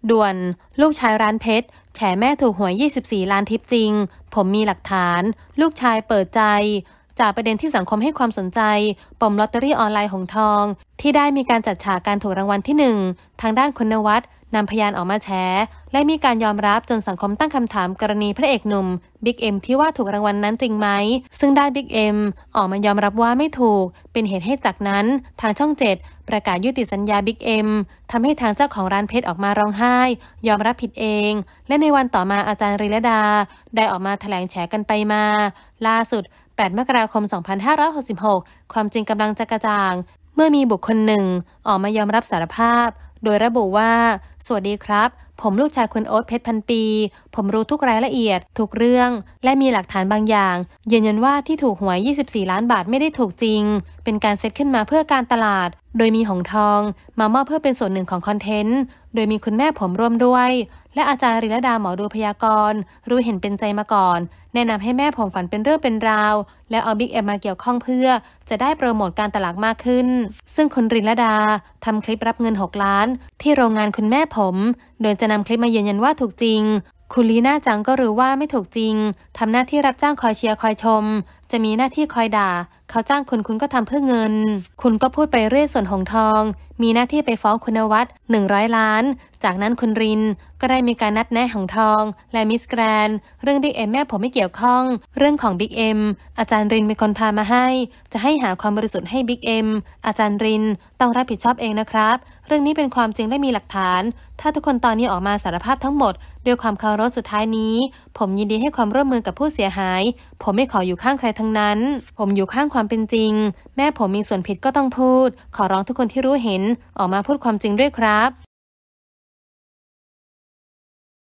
ด่วนลูกชายร้านเพชรแฉแม่ถูกหวย24ล้านทิปจริงผมมีหลักฐานลูกชายเปิดใจจากประเด็นที่สังคมให้ความสนใจปมลอตเตอรี่ออนไลน์หงทองที่ได้มีการจัดฉากการถูกรางวัลที่1ทางด้านคุณนวัดนำพยานออกมาแฉและมีการยอมรับจนสังคมตั้งคำถามกรณีพระเอกหนุ่มบิ๊กเอ็มที่ว่าถูกรางวัลนั้นจริงไหมซึ่งได้บิ๊กเอ็มออกมายอมรับว่าไม่ถูกเป็นเหตุให้จากนั้นทางช่อง7ประกาศยุติสัญญาบิ๊กเอ็มทำให้ทางเจ้าของร้านเพชรออกมาร้องไห้ยอมรับผิดเองและในวันต่อมาอาจารย์ริลดาได้ออกมาแถลงแฉกันไปมาล่าสุด8 มกราคม 2566ความจริงกำลังจะกระจ่างเมื่อมีบุคคลหนึ่งออกมายอมรับสารภาพโดยระบุว่าสวัสดีครับผมลูกชายคุณโอ๊ตเพชรพันปีผมรู้ทุกรายละเอียดทุกเรื่องและมีหลักฐานบางอย่างยืนยันว่าที่ถูกหวย24ล้านบาทไม่ได้ถูกจริงเป็นการเซตขึ้นมาเพื่อการตลาดโดยมีหงทองมามอบเพื่อเป็นส่วนหนึ่งของคอนเทนต์โดยมีคุณแม่ผมร่วมด้วยและอาจารย์ริลดาหมอดูพยากรณ์รู้เห็นเป็นใจมาก่อนแนะนำให้แม่ผมฝันเป็นเรื่องเป็นราวแล้วเอาบิ๊กเอ็มมาเกี่ยวข้องเพื่อจะได้โปรโมทการตลาดมากขึ้นซึ่งคุณริลดาทำคลิปรับเงิน6 ล้านที่โรงงานคุณแม่ผมโดยจะนำคลิปมายืนยันว่าถูกจริงคุณลีน่าจังก็รู้ว่าไม่ถูกจริงทำหน้าที่รับจ้างคอยเชียร์คอยชมจะมีหน้าที่คอยด่าเขาจ้างคุณก็ทำเพื่อเงินคุณก็พูดไปเรื่อยส่วนหงทองมีหน้าที่ไปฟ้องคุณนวัด100 ล้านจากนั้นคุณรินก็ได้มีการนัดแนะหงทองและมิสแกรนเรื่องบิ๊กเอ็มแม่ผมไม่เกี่ยวข้องเรื่องของบิ๊กเอ็มอาจารย์รินเป็นคนพามาให้จะให้หาความบริสุทธิ์ให้บิ๊กเอ็มอาจารย์รินต้องรับผิดชอบเองนะครับเรื่องนี้เป็นความจริงและมีหลักฐานถ้าทุกคนตอนนี้ออกมาสารภาพทั้งหมดด้วยความเคารพสุดท้ายนี้ผมยินดีให้ความร่วมมือกับผู้เสียหายผมไม่ขออยู่ข้างใครทั้งนั้นผมอยู่ข้างความเป็นจริงแม่ผมมีส่วนผิดก็ต้องพูดขอร้องทุกคนที่รู้เห็นออกมาพูดความจริงด้วยครับ